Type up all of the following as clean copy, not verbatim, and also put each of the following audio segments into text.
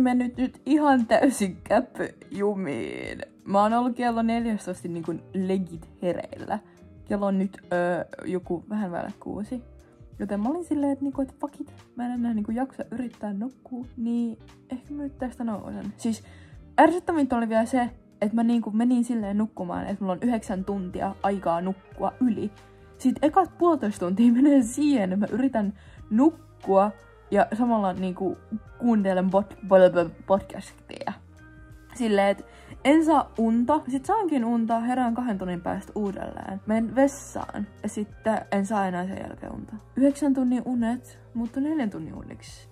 mennyt nyt ihan täysin käppyjumiin. Mä oon ollut kello 14 niinku legit hereillä. Kello on nyt joku vähän väärä 6. Joten mä olin silleen, että niinku, et fuck it, mä en enää niinku jaksa yrittää nukkua, niin ehkä mä nyt tästä nousen. Siis ärsyttävintä oli vielä se, että mä niinku menin silleen nukkumaan, että mulla on 9 tuntia aikaa nukkua yli. Sitten ekat 1,5 tuntia menee siihen, että mä yritän nukkua ja samalla niinku kuuntelen podcastia. Silleen, että en saa unta, sit saankin unta, herään 2 tunnin päästä uudelleen. Menen vessaan ja sitten en saa enää sen jälkeen unta. 9 tunnin unet, mutta 4 tunnin uniksi.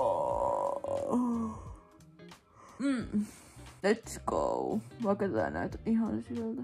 Let's go. Vaikka tää näyttää ihan siltä.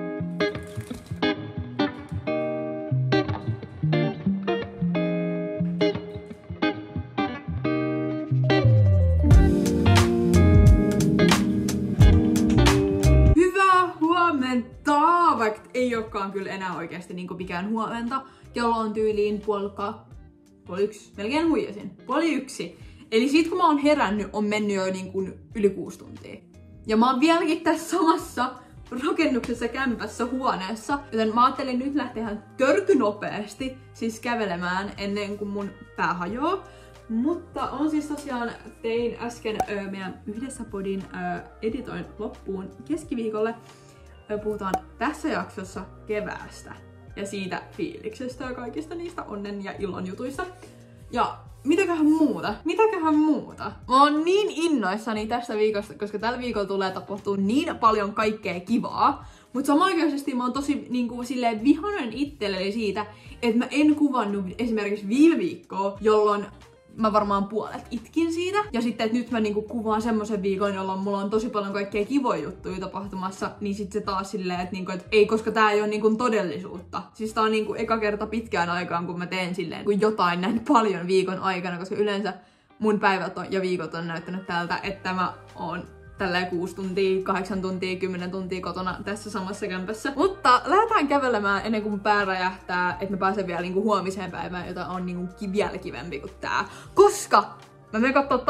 Vaikka ei olekaan kyllä enää oikeasti niinku mikään huomenta. Kello on tyyliin 1:30, melkein huijasin, 1:30. Eli sit kun mä oon herännyt, on mennyt jo niinku yli 6 tuntia. Ja mä oon vieläkin tässä samassa rakennuksessa, kämpässä, huoneessa. Joten mä ajattelin nyt lähteä ihan törkynopeasti siis kävelemään ennen kuin mun pää hajoaa. Mutta on siis tosiaan, tein äsken meidän yhdessä podin editoin loppuun keskiviikolle. Puhutaan tässä jaksossa keväästä ja siitä fiiliksestä ja kaikista niistä onnen ja ilon jutuista. Ja mitäköhän muuta? Mä oon niin innoissani tästä viikosta, koska tällä viikolla tulee tapahtua niin paljon kaikkea kivaa. Mutta samanaikaisesti mä oon tosi niinku silleen vihainen itselleni siitä, että mä en kuvannut esimerkiksi viime viikkoa, jolloin mä varmaan puolet itkin siitä. Ja sitten, että nyt mä niinku kuvaan semmoisen viikon, jolloin mulla on tosi paljon kaikkea kivoja juttuja tapahtumassa, niin sit se taas silleen, että niinku, et ei, koska tää ei oo niinku todellisuutta. Siis tää on niinku eka kerta pitkään aikaan, kun mä teen silleen kun jotain näin paljon viikon aikana, koska yleensä mun päivät ja viikot on näyttänyt tältä, että mä oon tälleen 6 tuntia, 8 tuntia, 10 tuntia kotona tässä samassa kämpässä. Mutta lähdetään kävelemään ennen kuin mun pää räjähtää, että mä pääsen vielä niinku huomiseen päivään, jota on niinku vielä kivempi kuin tää. Koska mä menen kattoo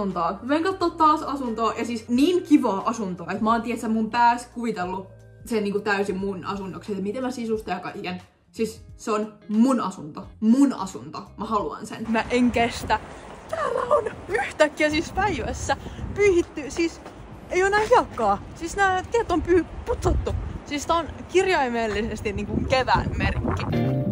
taas asuntoa. Ja siis niin kivaa asuntoa, että mä oon tiedätkö mun päässä kuvitellut sen niinku täysin mun asunnoksi, että miten mä sisustan ja kaiken. Siis se on mun asunto. Mä haluan sen. Mä en kestä. Täällä on yhtäkkiä siis päivässä pyyhitty, siis ei oo nää hiekkaa. Siis nää tiet on putsattu. Siis tää on kirjaimellisesti niinku kevään merkki.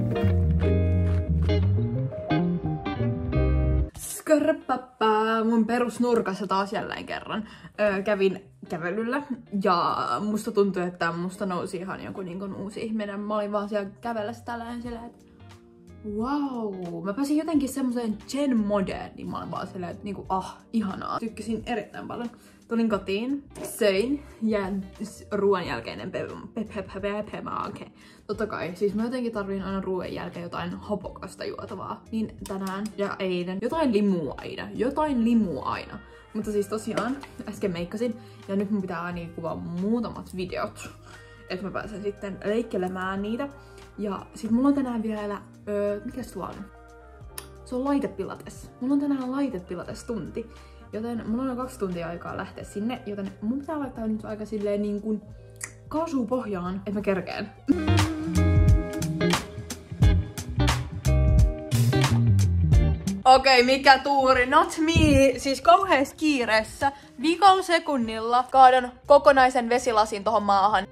Skarpappa, mun perusnurkassa taas jälleen kerran. Kävin kävelyllä ja musta tuntui, että musta nousi ihan joku niinku uusi ihminen. Mä olin vaan siellä kävellessä tällä sillä, että wow, mä pääsin jotenkin semmoseen Gen Modeen, niin mä olin vaan silleen, että niinku, ihanaa. Tykkäsin erittäin paljon. Tulin kotiin, söin ja ruoan jälkeinen totta kai, siis mä jotenkin tarvin aina ruoan jälkeen jotain hopokasta juotavaa. Niin tänään ja eilen jotain limua aina. Mutta siis tosiaan äsken meikkasin ja nyt mun pitää aina kuvaa muutamat videot, että mä pääsen sitten leikkelemään niitä. Ja sit mulla on tänään vielä, mikäs tuo on? Se on laitepilates. Mulla on tänään laitepilates tunti. Joten mulla on 2 tuntia aikaa lähteä sinne. Joten mun pitää laittaa nyt aika silleen niin kuin kaasua pohjaan, että mä kerkeen. Okei, mikä tuuri? Not me! Siis kauheessa kiireessä. Viikolla sekunnilla kaadan kokonaisen vesilasin tohon maahan.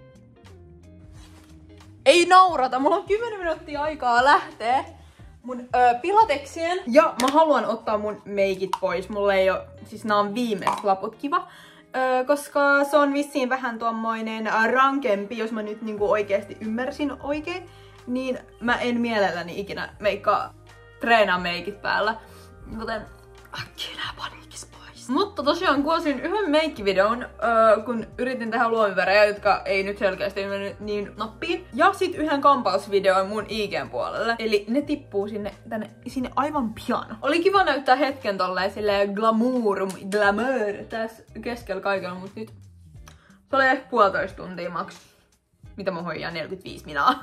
Ei naurata, mulla on 10 minuuttia aikaa lähteä mun pilatekseen. Ja mä haluan ottaa mun meikit pois. Mulla ei oo, siis nää on viimeiset laput kiva. Koska se on vissiin vähän tuommoinen rankempi, jos mä nyt niinku oikeesti ymmärsin oikein. Niin mä en mielelläni ikinä treenaa meikit päällä. Joten äkkiä nää paniikis pois. Mutta tosiaan kuvasin yhden meikkivideon, kun yritin tehdä luomivärejä, jotka ei nyt selkeästi mennyt niin nappiin. Ja sit yhden kampausvideon mun IG:n puolelle. Eli ne tippuu sinne aivan pian. Oli kiva näyttää hetken tolleen silleen glamour tässä keskellä kaikella, mut nyt se oli ehkä 1,5 tuntia maks. Mitä mä hoidan 45 minaa.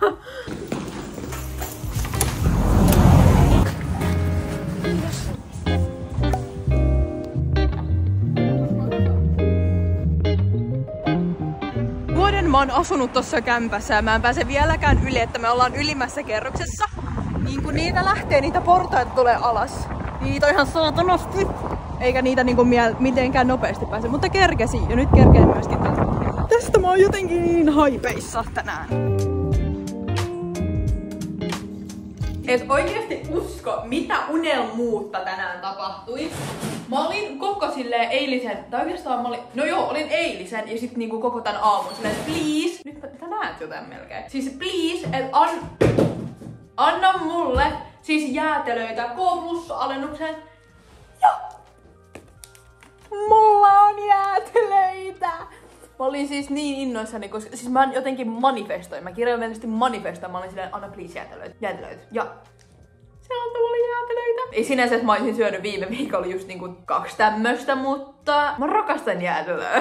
vuoden mä oon asunut tossa kämpässä ja mä en pääse vieläkään yli, että me ollaan ylimmässä kerroksessa. Niin kun niitä lähtee, niitä portaita tulee alas. Niin niitä on ihan saatanasti. Eikä niitä niinku mitenkään nopeasti pääse, mutta kerkesi. Ja nyt kerkeen myöskin tästä mä oon jotenkin niin haipeissa tänään. Et oikeesti usko, mitä unelmuutta tänään tapahtui. Mä olin koko silleen eilisen, tai oikeastaan mä olin, olin eilisen ja sit niinku koko tän aamun silleen, please, nyt sä näet jotain melkein. Siis please, et anna mulle siis jäätelöitä K+-alennuksen. Ja mulla on jäätelöitä! Mä olin siis niin innoissani, koska siis mä jotenkin manifestoin. Mä kirjaimellisesti manifestoin. Mä olin silleen, anna please jäätelöitä. Ja siellä on tullut jäätelöitä. Ei sinänsä, että mä olisin syönyt viime viikolla just niinku 2 tämmöstä, mutta mä rakastan jäätelöä.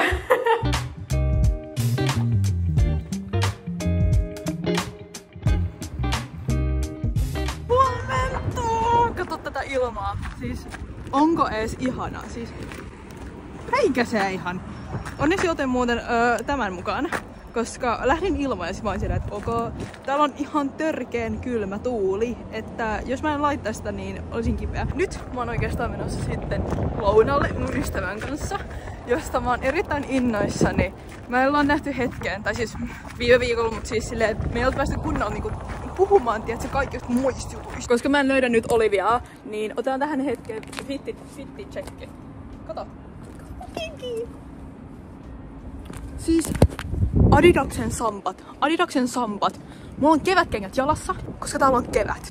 Huomenta! Kato tätä ilmaa. Siis onko ees ihana? Siis eikä se ihan. Onneksi otin muuten tämän mukaan, koska lähdin ilman ja sit mä olin siellä, että ok, täällä on ihan törkeen kylmä tuuli, että jos mä en laittaisi sitä, niin olisin kipeä. Nyt mä oon oikeastaan menossa sitten lounalle mun ystävän kanssa, josta mä oon erittäin innoissani. Me ollaan nähty hetken, tai siis viime viikolla, mutta siis silleen, että me ei oltu päästy kunnolla niinku puhumaan, tiedätkö, kaikista muista jutuista. Koska mä en löydä nyt Oliviaa, niin otetaan tähän hetkeen fitti checki. Kato. Kinki. Siis Adidaksen sampat. Mulla on kevätkengät jalassa, koska täällä on kevät.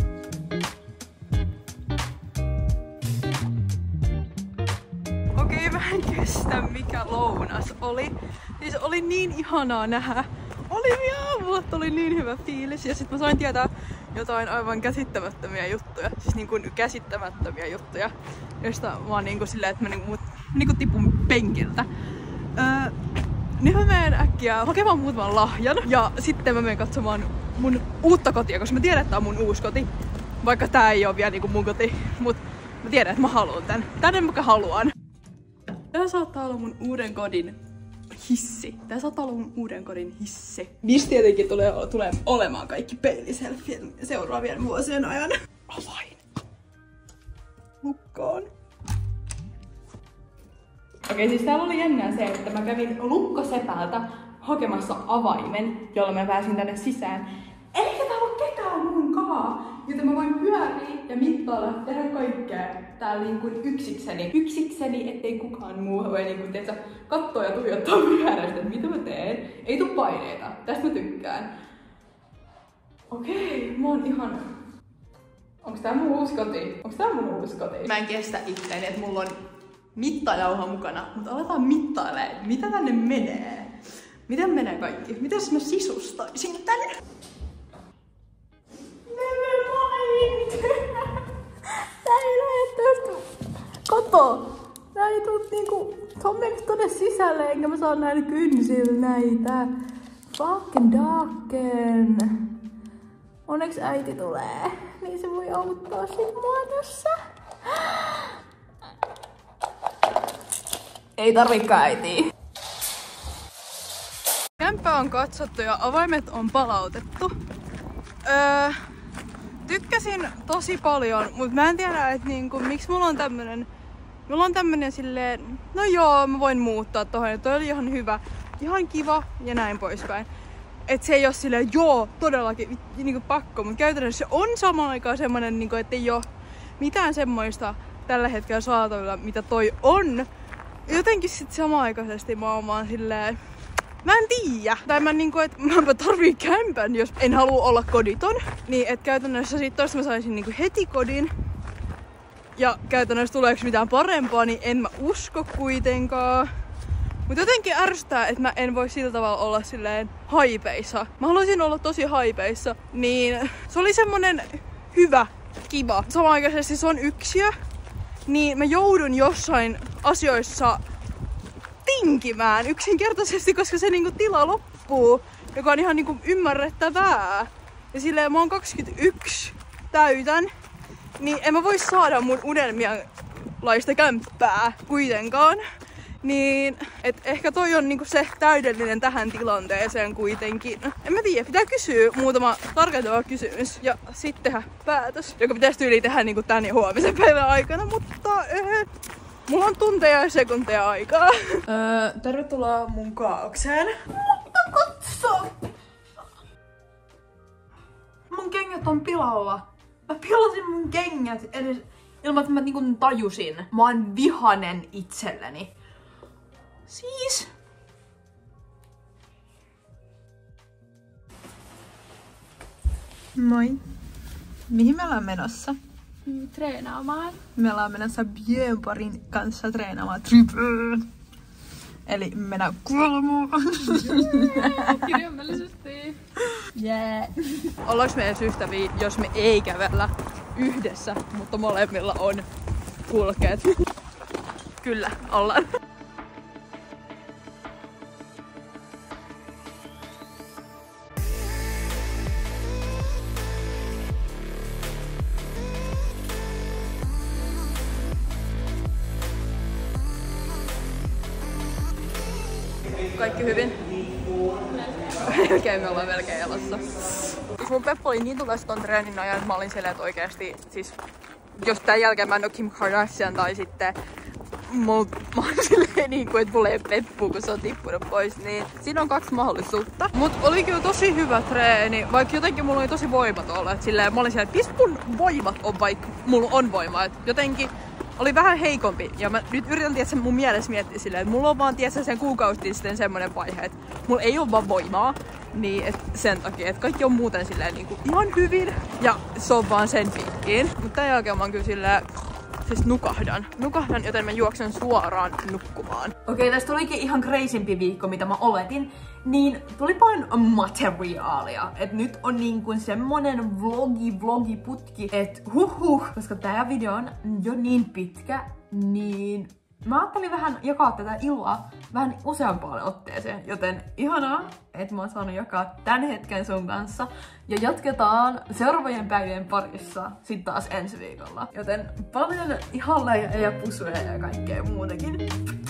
Okei, mä en kestä mikä lounas oli. Siis oli niin ihanaa nähdä Olivia, mulla oli niin hyvä fiilis. Ja sit mä sain tietää jotain aivan käsittämättömiä juttuja. Siis niinku käsittämättömiä juttuja. Josta mä oon niinku silleen, että mä niinku tipun penkiltä. Nyt mä menen äkkiä hakemaan muutaman lahjan ja sitten mä menen katsomaan mun uutta kotia, koska mä tiedän, että tää on mun uusi koti. Vaikka tää ei oo vielä niinku mun koti, mut mä tiedän, että mä haluan tän. Tänne mä haluan. Tää saattaa olla mun uuden kodin hissi. Tää saattaa olla mun uuden kodin hissi. Missä tietenkin tulee olemaan kaikki peiliselfiet seuraavien vuosien ajan. Avain. Lukkoon. Okei, siis täällä oli jännää se, että mä kävin lukkosepältä hakemassa avaimen, jolla mä pääsin tänne sisään. Eikä täällä ole ketään munkaan, joten mä voin pyöriä ja mittailla, tehdä kaikkea täällä niinku yksikseni, ettei kukaan muu voi niinku, tiedätkö, katsoa ja tuijottaa vierestä, että mitä mä teen. Ei tuu paineita, tästä mä tykkään. Okei, mä oon ihan... Onks tää mun uusi koti? Mä en kestä itteeni, että mulla on mittajauha mukana, mutta aletaan mittailemaan, mitä tänne menee. Miten menee kaikki? Mitäs mä sisustaisin tänne? Nevermind! Tää ei lähde tästä. Kato! Tää ei tuu niinku... Se on mennyt tonne sisälle, enkä mä saa näillä kynsillä näitä. Fucking daken. Onneksi äiti tulee, niin se voi auttaa sit mua tässä. Ei tarvikaan äitiä. Kämppä on katsottu ja avaimet on palautettu. Tykkäsin tosi paljon, mutta mä en tiedä, että niinku, miksi mulla on tämmönen silleen, no joo, mä voin muuttaa tohon, ja toi oli ihan hyvä, ihan kiva ja näin poispäin. Et se ei oo silleen, joo, todellakin niinku pakko, mutta käytännössä se on samaan aikaan semmonen, niinku, että ei oo mitään semmoista tällä hetkellä saatavilla, mitä toi on. Jotenkin sit samaaikaisesti mä oon vaan silleen, mä en tiiä. Tai mä niinku, että mä tarviin kämpän, jos en halua olla koditon. Niin, et käytännössä sit tosta mä saisin niinku heti kodin. Ja käytännössä tuleeko mitään parempaa, niin en mä usko kuitenkaan. Mut jotenkin ärsyttää, että mä en voi sillä tavalla olla silleen haipeissa. Mä haluaisin olla tosi haipeissa, niin se oli semmonen hyvä, kiva. Samanaikaisesti se on yksiö, niin mä joudun jossain asioissa tinkimään yksinkertaisesti, koska se niinku tila loppuu, joka on ihan niinku ymmärrettävää. Ja silleen mä oon 21 täytän, niin en mä voi saada mun unelmienlaista kämppää kuitenkaan. Niin, et ehkä toi on niinku se täydellinen tähän tilanteeseen kuitenkin. En mä tiedä, pitää kysyä muutama tarkentava kysymys ja sitten tehdä päätös, joka pitäisi tyyliin tehdä niinku tän ja huomisen päivän aikana, mutta mulla on tunteja ja sekunteja aikaa. Tervetuloa mun kaaukseen. Mutta katso! Mun kengät on pilalla. Mä pilasin mun kengät edes ilman, että mä niinku tajusin. Mä oon vihanen itselleni. Siis... Moi. Mihin me ollaan menossa? Treenaamaan. Me ollaan menossa Björnparin kanssa treenaamaan triple. Eli mennään kuolemaan. Kirjaimellisesti. Yeah. Ollaanko me edes ystäviä, jos me ei kävellä yhdessä, mutta molemmilla on kulkeet? Kyllä, ollaan. Kaikki hyvin? Okei, me ollaan melkein elossa. Mun peppu oli niin tulessa ton treenin ajan, että mä olin silleen, että oikeesti, siis jos tän jälkeen mä en oo Kim Kardashian tai sitten mä oon silleen niin kuin, että mulla ei peppu, kun se on tippunut pois, niin siinä on 2 mahdollisuutta. Mut oli kyllä tosi hyvä treeni, vaikka jotenkin mulla oli tosi voimaton, että silleen mä olin silleen, että mistä mun voimat on, vaikka mulla on voimaa, että jotenkin oli vähän heikompi ja mä nyt yritän tietää mun mielessä miettiä silleen, että mulla on vaan tietää sen kuukausi sitten semmonen vaihe, että mulla ei oo vaan voimaa. Niin et sen takia, että kaikki on muuten silleen niinku ihan hyvin ja se on vaan sen piikkiin. Mutta tämän jälkeen mä oon kyllä silleen, siis nukahdan, joten mä juoksen suoraan nukkumaan. Okei, tästä tulikin ihan crazympi viikko, mitä mä oletin. Niin tuli paljon materiaalia. Et nyt on niin kuin semmonen vlogiputki, että koska tää video on jo niin pitkä, niin mä ajattelin vähän jakaa tätä iloa vähän useampaan otteeseen, joten ihanaa, että mä oon saanut jakaa tän hetken sun kanssa. Ja jatketaan seuraavien päivien parissa sit taas ensi viikolla. Joten paljon ihalle ja pusuja ja kaikkea muutakin.